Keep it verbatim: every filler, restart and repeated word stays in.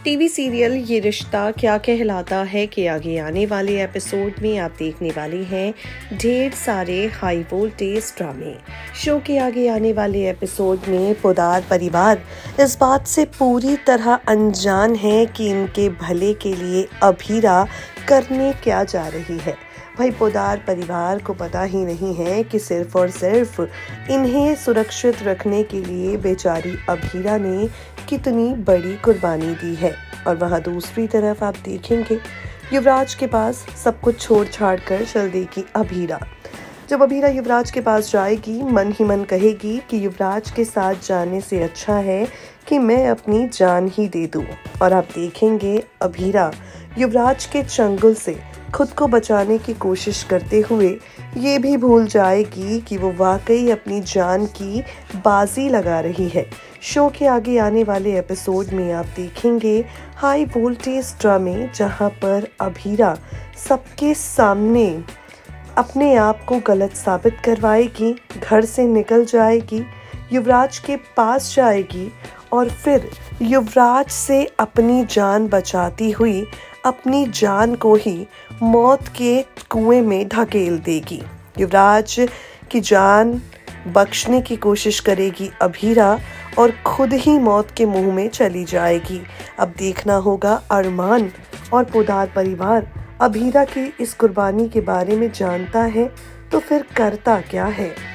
TV serial ये रिश्ता क्या कहलाता है कि आगे आने वाले एपिसोड में आप देखने वाले हैं ढेर सारे हाई वोल्टेज ड्रामे। शो के आगे आने वाले एपिसोड में पोदार परिवार इस बात से पूरी तरह अनजान है कि इनके भले के लिए अभीरा करने क्या जा रही है। भाई पोदार परिवार को पता ही नहीं है कि सिर्फ और सिर्फ इन्हें सुरक्षित रखने के लिए बेचारी अभीरा ने कितनी बड़ी कुर्बानी दी है। और वहाँ दूसरी तरफ आप देखेंगे युवराज के पास सब कुछ छोड़ छाड़ कर चल देगी अभीरा। जब अभीरा युवराज के पास जाएगी मन ही मन कहेगी कि युवराज के साथ जाने से अच्छा है कि मैं अपनी जान ही दे दूँ। और आप देखेंगे अभीरा युवराज के चंगुल से खुद को बचाने की कोशिश करते हुए ये भी भूल जाएगी कि वो वाकई अपनी जान की बाजी लगा रही है। शो के आगे आने वाले एपिसोड में आप देखेंगे हाई वोल्टेज ड्रामे जहां पर अभीरा सबके सामने अपने आप को गलत साबित करवाएगी, घर से निकल जाएगी, युवराज के पास जाएगी और फिर युवराज से अपनी जान बचाती हुई अपनी जान को ही मौत के कुएं में धकेल देगी। युवराज की जान बख्शने की कोशिश करेगी अभीरा और खुद ही मौत के मुंह में चली जाएगी। अब देखना होगा अरमान और पोदार परिवार अभीरा की इस कुर्बानी के बारे में जानता है तो फिर करता क्या है।